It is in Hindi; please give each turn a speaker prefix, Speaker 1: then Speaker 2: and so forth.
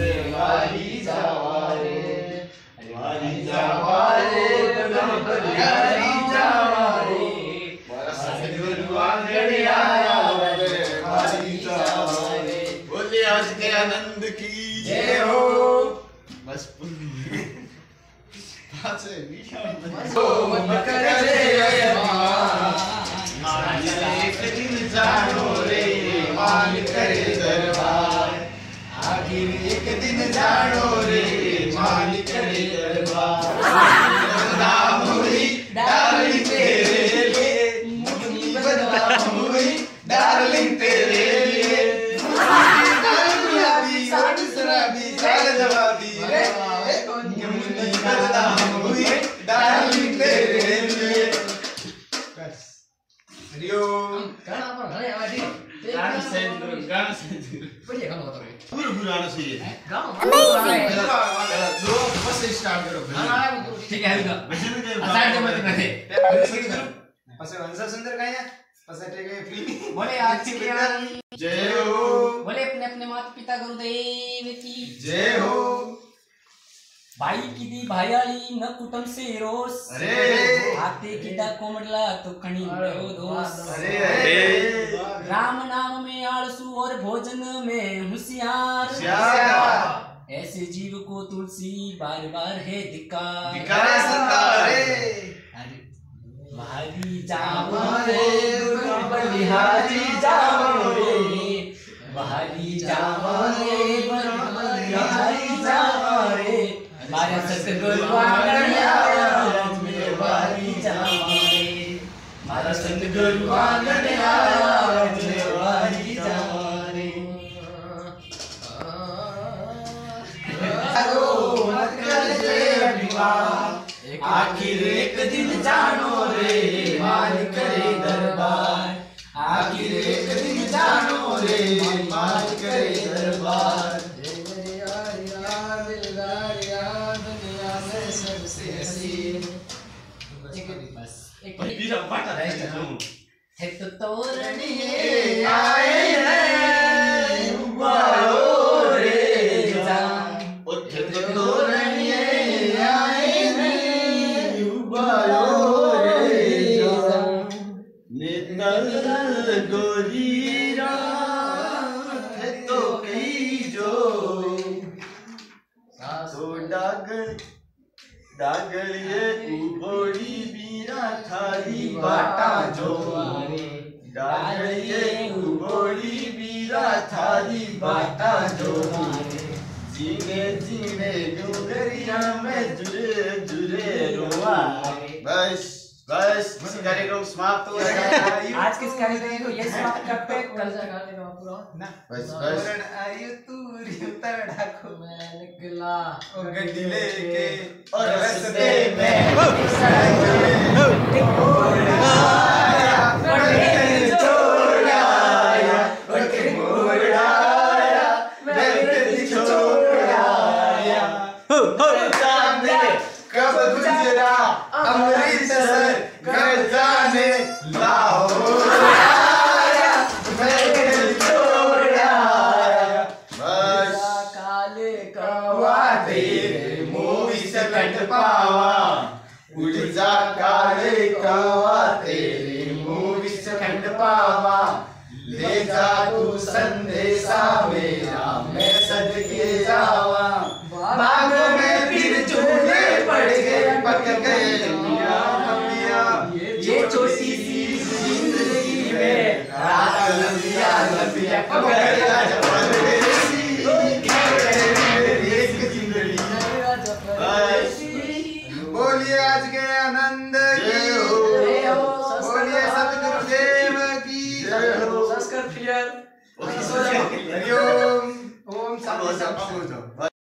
Speaker 1: वारी जावा रे वारी जावा रे वारी जावा रे सतगुरु आंगणे आया वारी जावा रे। बोले आज के आनंद की जय हो। बस एक दिन जानो रे मान करे दरबार आखिर एक दिन जानो रे मान करे दरबार बदनाम हुई डार्लिंग तेरे लिए बदनाम हुई डार्लिंग तेरे लिए गुलाबी होठ शराबी साल जवाबी बदनाम हुई डार्लिंग तेरे लिए। हरिओम
Speaker 2: गाना पर घरे आवाज
Speaker 1: गाना से
Speaker 2: बढ़िया गाना बता रहे
Speaker 1: पूरा गाना चाहिए
Speaker 2: गाना
Speaker 1: दो बस स्टार्ट करो
Speaker 2: ठीक है रुको
Speaker 1: भजन के
Speaker 2: साइड में मत रहे
Speaker 1: पसे वंशा सुंदर का है पसे टेके फिल्मी
Speaker 2: बोले आज की
Speaker 1: जय हो।
Speaker 2: बोले अपने अपने माता पिता गुरुदेव की
Speaker 1: जय हो।
Speaker 2: बाई की दी भायाली न कुटुंब से रोस
Speaker 1: अरे
Speaker 2: आते की दा कोमड़ला तो कणी भयो दोष
Speaker 1: अरे अरे
Speaker 2: राम नाम में आलसू और भोजन में होशियार ऐसे जीव को तुलसी बार बार है धिक्कार
Speaker 1: सरकारे
Speaker 2: भारी जावो रे बलिहारी जावो रे भारी जावो रे बलिहारी जावो रे मारे सतगुरु आंगणे आया मेरे वारी जावो रे मारा सतगुरु आंगणे आया मेरे वारी जावो रे। आखिर एक दिन जानो रे मान करे दरबार आखिर एक दिन जानो रे मान करे दरबार। एक तो तोरणिए आए हैं उबालो रे जान एक तो तोरणिए आए हैं उबालो रे जान
Speaker 1: नितल गोरी रात तो कही जो तो डागलिए उबोड़ी बीरा थारी बाटा जो डागलिए उबोड़ी बीरा थारी बाटा जो जीने जीने डोगरिया में जुरे जुरे रोआ। बस बस कार्यक्रम समाप्त हो गया।
Speaker 2: आज किस कार्यक्रम को ये समाप्त करते हैं कल से गा लेगा पूरा
Speaker 1: ना बस बस
Speaker 3: आयु तू उतर ढाको
Speaker 2: मैं निकला
Speaker 3: ओ गड्डी लेके
Speaker 1: और रस्ते में कब गुजरा अमृतसर घर जाने लाहौर बस
Speaker 2: काले
Speaker 1: कवा तेरे मूवी से कट पावा उड़ जा काले कवा तेरे मूवी से कट पावा ले जा तू संदेशा मेरा मैं सदके जावा बाग में फिर चूल्हे पड़ गए पक गए मियां मियां ये छोटी सी जिंदगी में रात लंबिया लंबिया पकड़ेगा जबरदस्ती एक जिंदगी।
Speaker 3: बोलिए आज के आनंद की
Speaker 1: जय हो।
Speaker 3: बोलिए सतगुरुदेव की
Speaker 1: जय हो।
Speaker 2: संस्कृत क्लियर
Speaker 3: हरिओम ओम शांति।